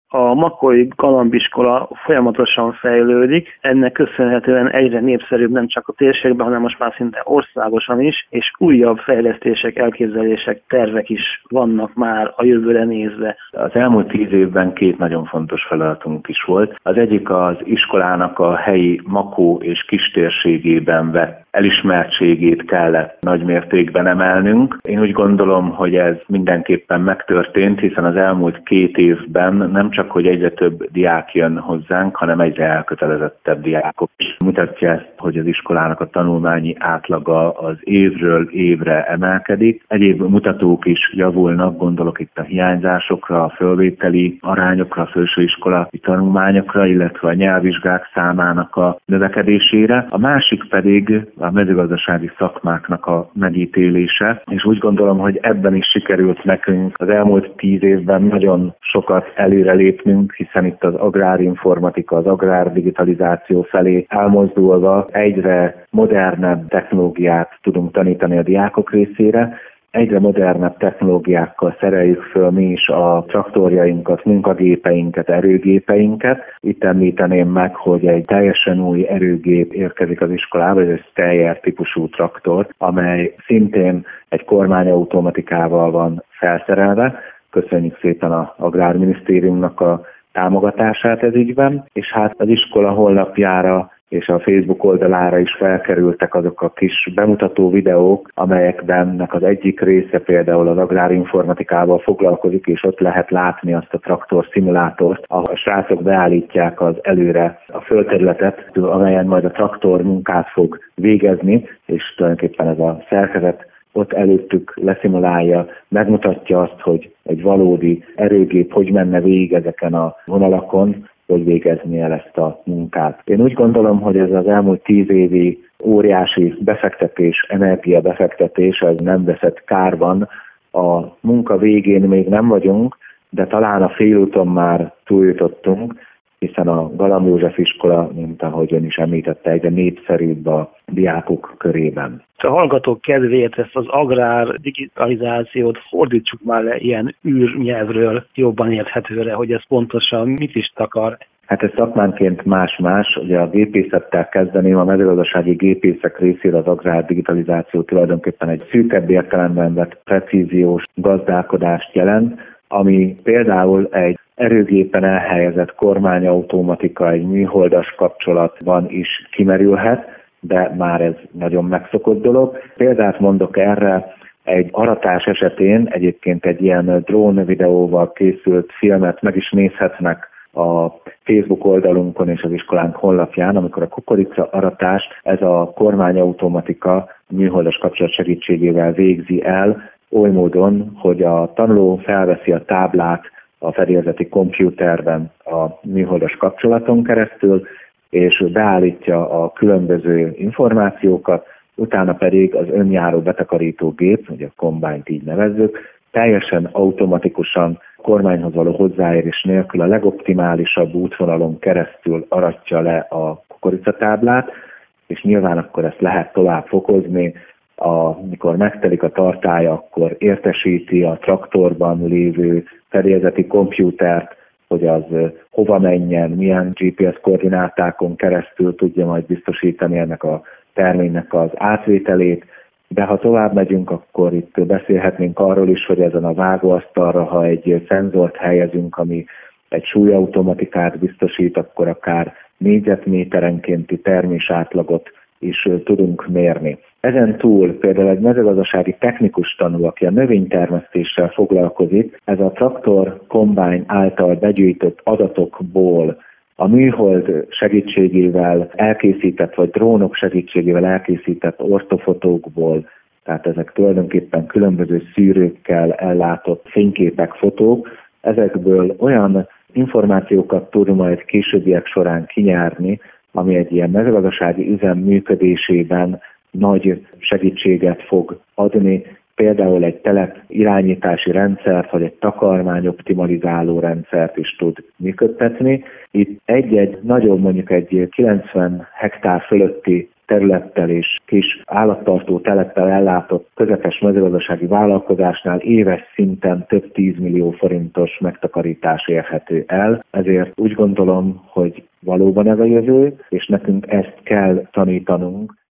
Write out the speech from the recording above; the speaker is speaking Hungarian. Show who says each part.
Speaker 1: A Makói Galambiskola folyamatosan fejlődik, ennek köszönhetően egyre népszerűbb nem csak a térségben, hanem most már szinte országosan is, és újabb fejlesztések, elképzelések, tervek is vannak már a jövőre nézve.
Speaker 2: Az elmúlt 10 évben 2 nagyon fontos feladatunk is volt. Az egyik az iskolának a helyi Makó és kistérségében vett elismertségét kellett nagymértékben emelnünk. Én úgy gondolom, hogy ez mindenképpen megtörtént, hiszen az elmúlt 2 évben nem csak, hogy egyre több diák jön hozzánk, hanem egyre elkötelezettebb diákok is. Mutatja ezt, hogy az iskolának a tanulmányi átlaga az évről évre emelkedik. Egyéb mutatók is javulnak, gondolok itt a hiányzásokra, a fölvételi arányokra, a felsőiskolai tanulmányokra, illetve a nyelvvizsgák számának a növekedésére. A másik pedig a mezőgazdasági szakmáknak a megítélése, és úgy gondolom, hogy ebben is sikerült nekünk az elmúlt 10 évben nagyon sokat előrelépnünk, hiszen itt az agrárinformatika, az agrárdigitalizáció felé elmozdulva egyre modernebb technológiát tudunk tanítani a diákok részére. Egyre modernebb technológiákkal szereljük föl mi is a traktorjainkat, munkagépeinket, erőgépeinket. Itt említeném meg, hogy egy teljesen új erőgép érkezik az iskolába, ez egy Steyr típusú traktor, amely szintén egy kormányautomatikával van felszerelve. Köszönjük szépen az Agrárminisztériumnak a támogatását ez ügyben, és hát az iskola honlapjára és a Facebook oldalára is felkerültek azok a kis bemutató videók, amelyekben az egyik része például az agrárinformatikával foglalkozik, és ott lehet látni azt a traktor szimulátort, ahol a srácok beállítják az előre a földterületet, amelyen majd a traktor munkát fog végezni, és tulajdonképpen ez a szerkezet ott előttük leszimulálja, megmutatja azt, hogy egy valódi erőgép hogy menne végig ezeken a vonalakon, hogy végezni el ezt a munkát. Én úgy gondolom, hogy ez az elmúlt 10 évi óriási befektetés, energiabefektetés, ez nem veszett kárban. A munka végén még nem vagyunk, de talán a félúton már túljutottunk, hiszen a Galamb József iskola, mint ahogy ön is említette, egyre népszerűbb a diákok körében.
Speaker 1: A hallgatók kedvéért ezt az agrár digitalizációt fordítsuk már le ilyen űrnyelvről jobban érthetőre, hogy ez pontosan mit is takar.
Speaker 2: Hát ez szakmánként más-más, ugye a gépészettel kezdeném, a mezőgazdasági gépészek részére az agrár digitalizáció tulajdonképpen egy szűkebb értelemben vett precíziós gazdálkodást jelent, ami például egy erőgépen elhelyezett kormányautomatika, egy műholdas kapcsolatban is kimerülhet, de már ez nagyon megszokott dolog. Példát mondok erre, egy aratás esetén egyébként egy ilyen drón videóval készült filmet meg is nézhetnek a Facebook oldalunkon és az iskolánk honlapján, amikor a kukorica aratást ez a kormányautomatika műholdas kapcsolat segítségével végzi el, oly módon, hogy a tanuló felveszi a táblát a fedélzeti kompjúterben a műholdas kapcsolaton keresztül, és beállítja a különböző információkat, utána pedig az önjáró betakarító gép, ugye a kombányt így nevezzük, teljesen automatikusan kormányhoz való hozzáérés nélkül a legoptimálisabb útvonalon keresztül aratja le a kukoricatáblát, és nyilván akkor ezt lehet tovább fokozni, amikor megtelik a tartálya, akkor értesíti a traktorban lévő fedélzeti kompjútert, hogy az hova menjen, milyen GPS koordinátákon keresztül tudja majd biztosítani ennek a terménynek az átvételét, de ha tovább megyünk, akkor itt beszélhetnénk arról is, hogy ezen a vágóasztalra, ha egy szenzort helyezünk, ami egy súlyautomatikát biztosít, akkor akár négyzetméterenkénti termésátlagot is tudunk mérni. Ezen túl például egy mezőgazdasági technikus tanuló, aki a növénytermesztéssel foglalkozik, ez a traktor kombány által begyűjtött adatokból a műhold segítségével elkészített, vagy drónok segítségével elkészített ortofotókból, tehát ezek tulajdonképpen különböző szűrőkkel ellátott fényképek, fotók, ezekből olyan információkat tud majd későbbiek során kinyerni, ami egy ilyen mezőgazdasági üzem működésében nagy segítséget fog adni, például egy telep irányítási rendszert, vagy egy takarmány optimalizáló rendszert is tud működtetni. Itt egy-egy nagyobb, mondjuk egy 90 hektár fölötti területtel és kis állattartó teleppel ellátott közepes mezőgazdasági vállalkozásnál éves szinten több 10 millió forintos megtakarítás érhető el. Ezért úgy gondolom, hogy valóban ez a jövő, és nekünk ezt kell tanítanunk.